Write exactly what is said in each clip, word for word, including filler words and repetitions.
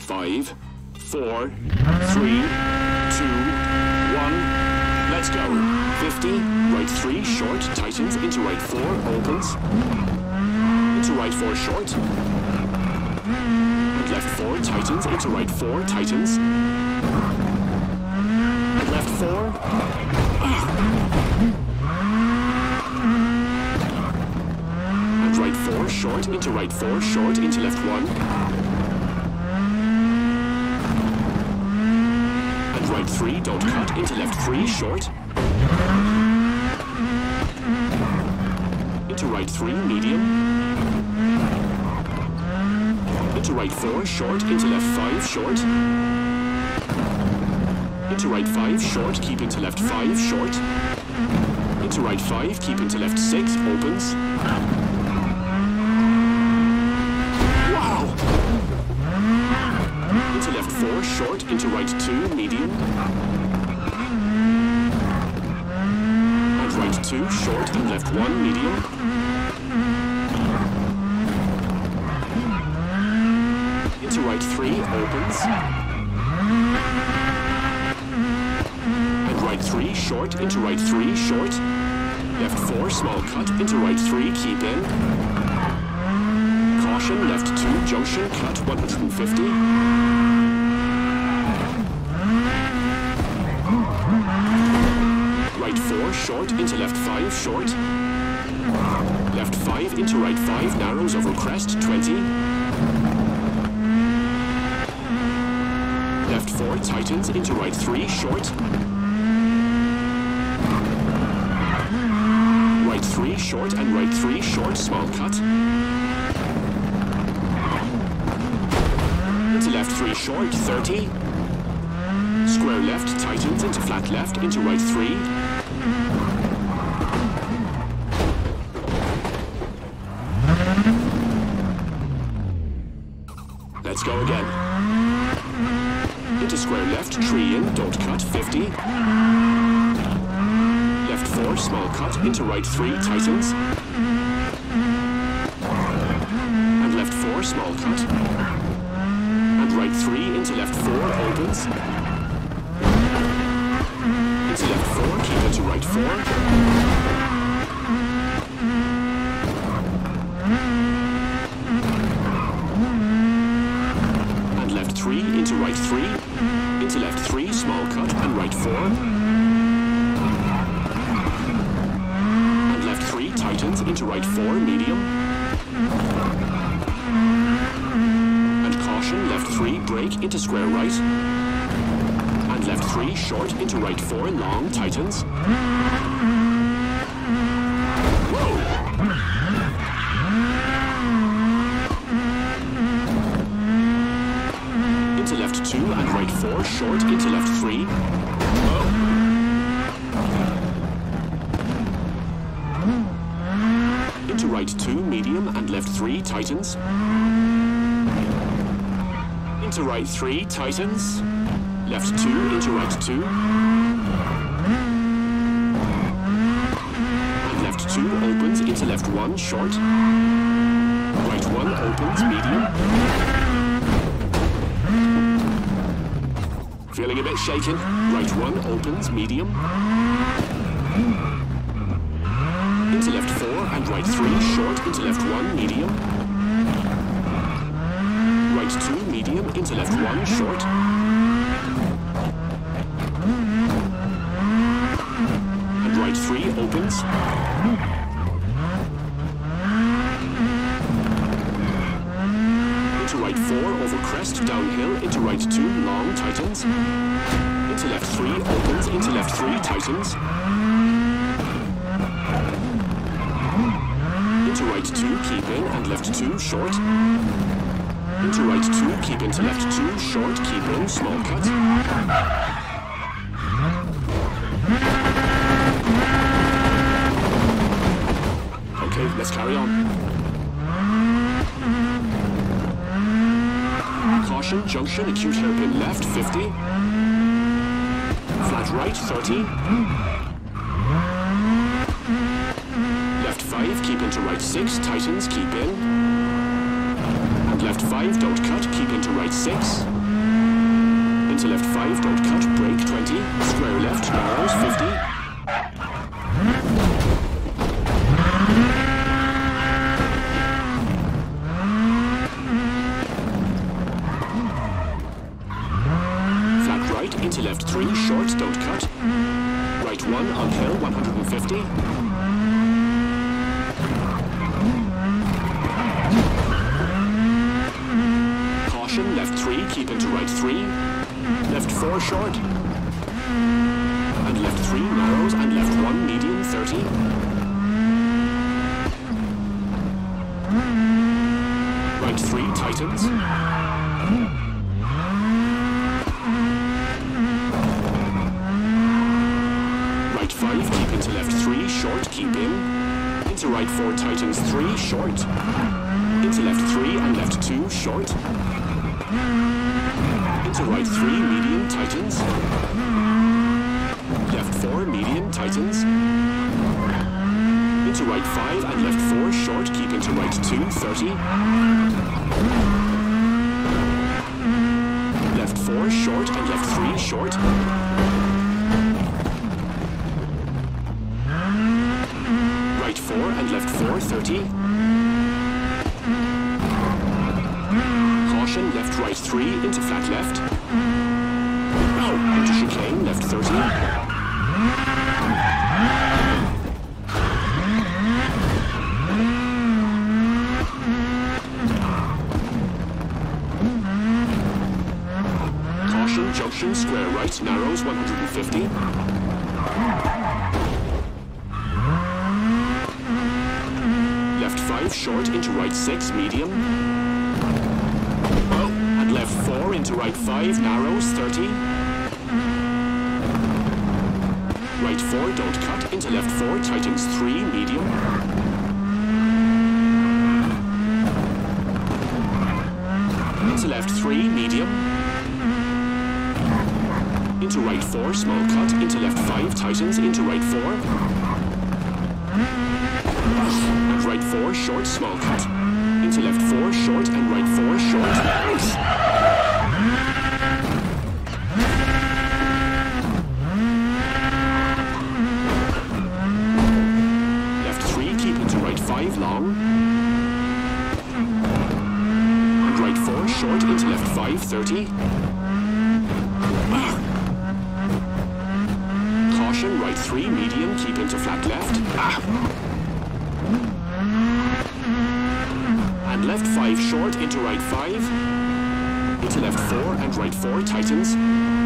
Five, four, three, two, one. Let's go. fifty, right three, short, tightens, into right four, opens. Into right four, short. And left four, tightens, into right four, tightens. And left four. And right four, short, into right four, short, into left one. And right three, don't cut, into left three, short. Into right three, medium. Into right four, short, into left five, short. Into right five, short, keep into left five, short. Into right five, keep into left six, opens. Wow! Into left four, short, into right two, medium. And right two, short, and left one, medium. Into right three, opens. And right three, short, into right three, short. Left four, small cut, into right three, keep in. Caution, left two, junction, cut, one hundred fifty. Right four, short, into left five, short. Left five, into right five, narrows over crest, twenty. Left four, tightens, into right three, short. Right three, short, and right three, short, small cut. Into left three, short, thirty. Square left, tightens, into flat left, into right three. Let's go again. Into square left, tree in, don't cut, fifty. Left four, small cut, into right three, tightens. And left four, small cut. And right three, into left four, opens. Into left four, keep into right four. And left three, into right three. Into left three, small cut, and right four. And left three, tightens, into right four, medium. And caution, left three, break, into square right. And left three, short, into right four, long, tightens. Whoa! Into left two, and right four, short, into left three. Whoa! Into right two, medium, and left three, tightens. Into right three, tightens. Left two, into right two. And left two, opens, into left one, short. Right one, opens, medium. Feeling a bit shaken. Right one, opens, medium. Into left four, and right three, short, into left one, medium. Right two, medium, into left one, short. And right three, opens. Into right four, over crest, downhill, into right two, long, tightens. Into left three, opens, into left three, tightens. Into right two, keep in, and left two, short. Into right two, keep into left two, short, keep in, small cut. Okay, let's carry on. Caution, junction, acute hairpin left, fifty. Flat right, thirty. Left five, keep into right six, tightens, keep in. And left five, don't cut, keep into right six. Into left five, don't cut, brake twenty. Square left, narrows fifty. Flat right, into left three, short, don't cut. Right one, on hill, one hundred fifty. Caution, left three, keep into right three. Left four, short. And left three, narrows, and left one, medium, thirty. Right three, tightens. Right five, keep into left three, short, keep in. Into right four, tightens three, short. Into left three and left two, short. Into right three, medium, tightens. Left four, medium, tightens. Into right five and left four, short, keep into right two, thirty. Left four, short, and left three, short. Right four and left four, thirty. Caution, left right three, into flat left. Oh, into chicane, left thirty. Caution, junction, square right, narrows, one hundred fifty. Left five, short, into right six, medium. Oh, and left four, into right five, narrows, thirty. Right four, don't cut, into left four, tightens three, medium. Into left three, medium. Into right four, small cut, into left five, tightens, into right four. And right four, short, small cut. Into left four, short, and right four, short. Left three, keep into right five, long. And right four, short, into left five, thirty. Caution, right three, medium, keep into flat left. Ah. And left five, short, into right five. Into left four and right four, tightens.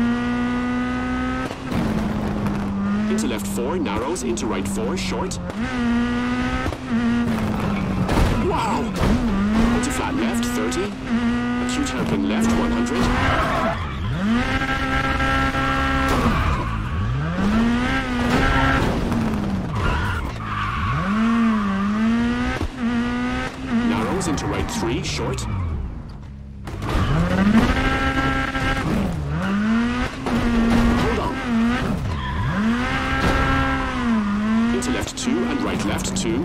Into left four, narrows, into right four, short. Wow! Into flat left, thirty. Acute hairpin left, one hundred. Into right three, short. Hold on. Into left two and right left two.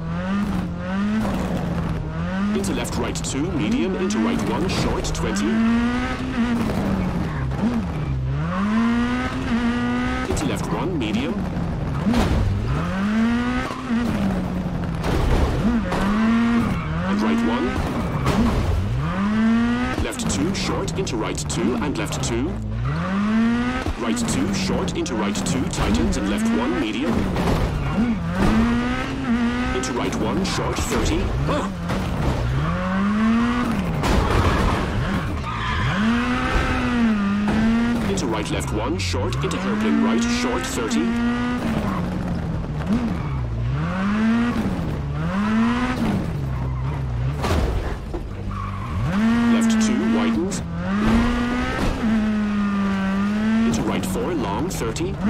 Into left right two, medium, into right one, short, twenty. Into left one, medium. Right one. Left two, short, into right two, and left two. Right two, short, into right two, tightens, and left one, medium. Into right one, short, thirty. Oh. Into right left one, short, into hairpin right, short, thirty. thirty.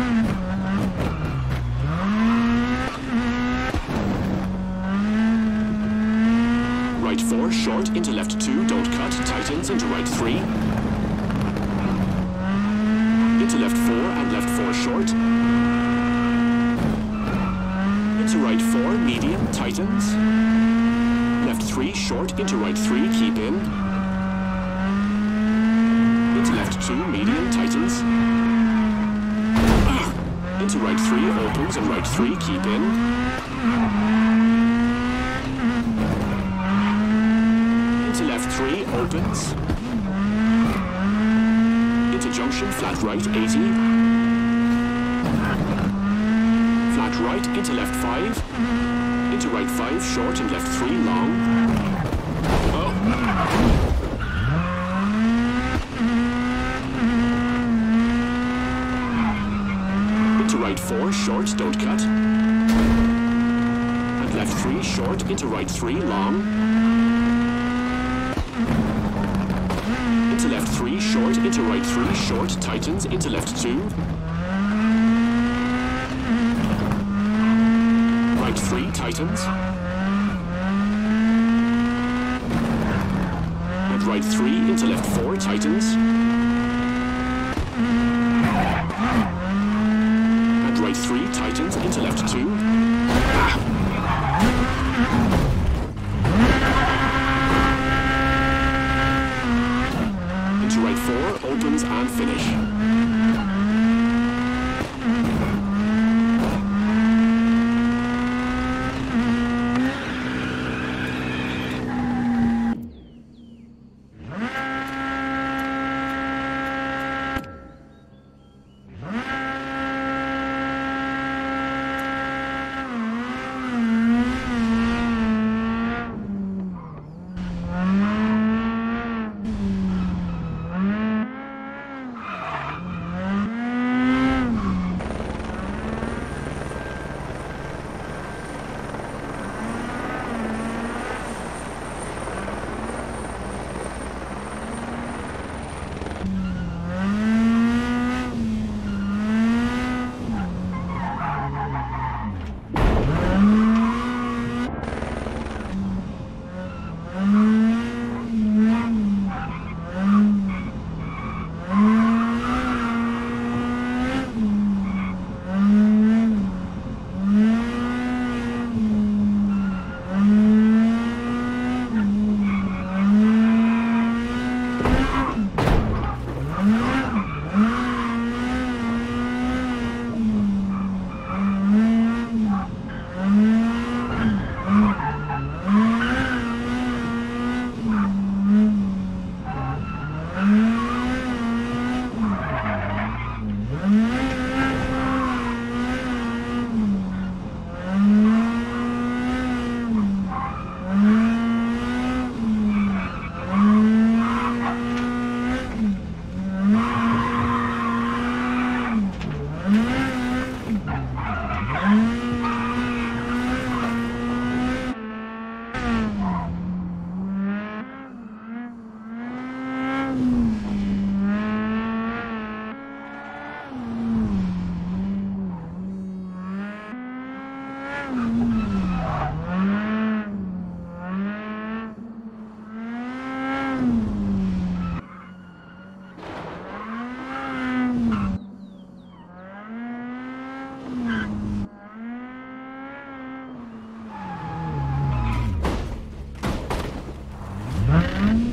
Right four, short, into left two, don't cut, tightens, into right three. Into left four and left four, short. Into right four, medium, tightens. Left three, three, short, into right three, keep in. Into left two, medium, tightens. Into right three, opens, and right three, keep in. Into left three, opens. Into junction, flat right, eighty. Flat right, into left five. Into right five, short, and left three, long. Oh. Right four, short, don't cut. And left three, short, into right three, long. Into left three, short, into right three, short, tightens, into left two. Right three, tightens. And right three, into left four, tightens. Right three, tightens, into left two. Ah. Into right four, opens and finish. Mm-hmm.